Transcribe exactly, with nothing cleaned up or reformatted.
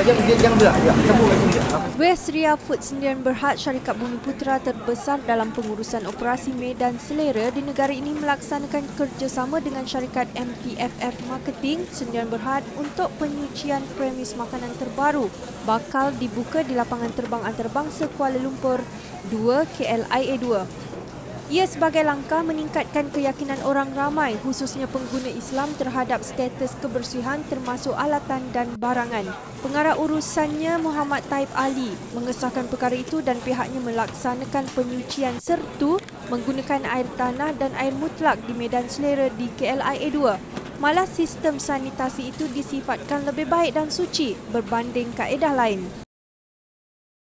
dia dia jangan berat. Ya, cabut macam dia. West Ria Food Sdn Bhd syarikat Bumi Putera terbesar dalam pengurusan operasi medan selera di negara ini melaksanakan kerjasama dengan syarikat M T F F Marketing Sdn Bhd untuk penyucian premis makanan terbaru bakal dibuka di lapangan terbang antarabangsa Kuala Lumpur dua K L I A dua. Ia sebagai langkah meningkatkan keyakinan orang ramai khususnya pengguna Islam terhadap status kebersihan termasuk alatan dan barangan. Pengarah urusannya Muhammad Taib Ali mengesahkan perkara itu dan pihaknya melaksanakan penyucian sertu menggunakan air tanah dan air mutlak di medan selera di K L I A dua. Malah sistem sanitasi itu disifatkan lebih baik dan suci berbanding kaedah lain.